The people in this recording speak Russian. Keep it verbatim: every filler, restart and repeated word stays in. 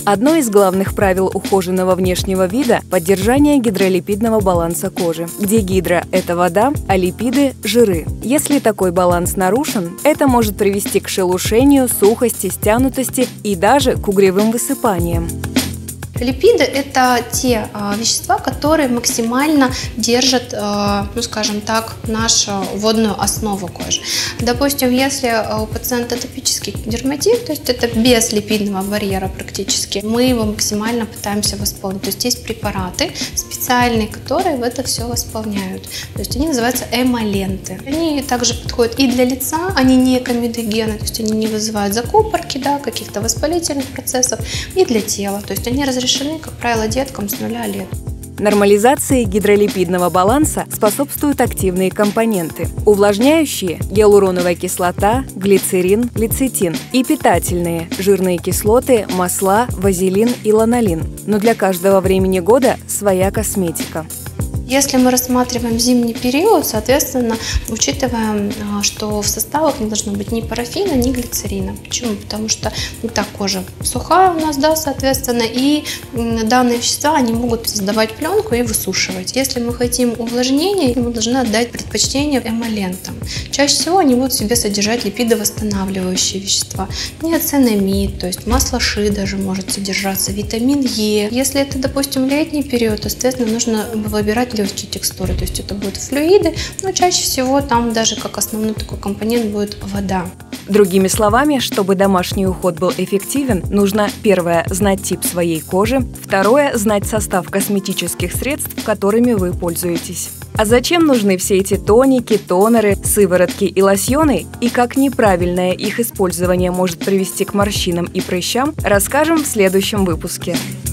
Одно из главных правил ухоженного внешнего вида – поддержание гидролипидного баланса кожи, где гидро – это вода, а липиды – жиры. Если такой баланс нарушен, это может привести к шелушению, сухости, стянутости и даже к угревым высыпаниям. Липиды – это те э, вещества, которые максимально держат, э, ну скажем так, нашу водную основу кожи. Допустим, если у пациента атопический дерматит, то есть это без липидного барьера практически, мы его максимально пытаемся восполнить. То есть есть препараты специальные, которые в это все восполняют. То есть они называются эмоленты. Они также подходят и для лица, они не комедогены, то есть они не вызывают закупорки, да, каких-то воспалительных процессов, и для тела. То есть они разрешены, как правило, деткам с нуля лет. Нормализации гидролипидного баланса способствуют активные компоненты – увлажняющие – гиалуроновая кислота, глицерин, лецитин и питательные – жирные кислоты, масла, вазелин и ланолин. Но для каждого времени года своя косметика. Если мы рассматриваем зимний период, соответственно, учитываем, что в составах не должно быть ни парафина, ни глицерина. Почему? Потому что и так кожа сухая у нас, да, соответственно, и данные вещества, они могут создавать пленку и высушивать. Если мы хотим увлажнения, мы должны отдать предпочтение эмолентам. Чаще всего они будут в себе содержать липидовосстанавливающие вещества. Ниацинамид, то есть масло ши даже может содержаться, витамин Е. Если это, допустим, летний период, то, соответственно, нужно выбирать легкие текстуры, то есть это будут флюиды, но чаще всего там даже как основной такой компонент будет вода. Другими словами, чтобы домашний уход был эффективен, нужно, первое, знать тип своей кожи, второе, знать состав косметических средств, которыми вы пользуетесь. А зачем нужны все эти тоники, тонеры, сыворотки и лосьоны, и как неправильное их использование может привести к морщинам и прыщам, расскажем в следующем выпуске.